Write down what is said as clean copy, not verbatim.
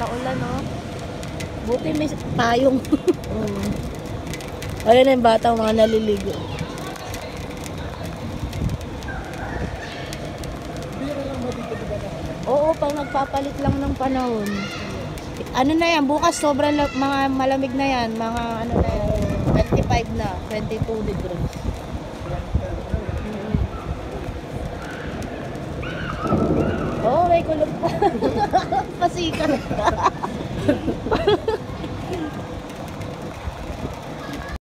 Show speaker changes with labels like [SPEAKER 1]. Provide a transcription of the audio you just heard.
[SPEAKER 1] Taulan, no? Buti may tayong. Ayun na yung bata, mga naliligo. Oo, pag nagpapalit lang ng panahon. Ano na yan, bukas sobrang mga malamig na yan. Mga ano na yan, 25 na, 22 degrees. Oo, may kulog pa. Pasikat.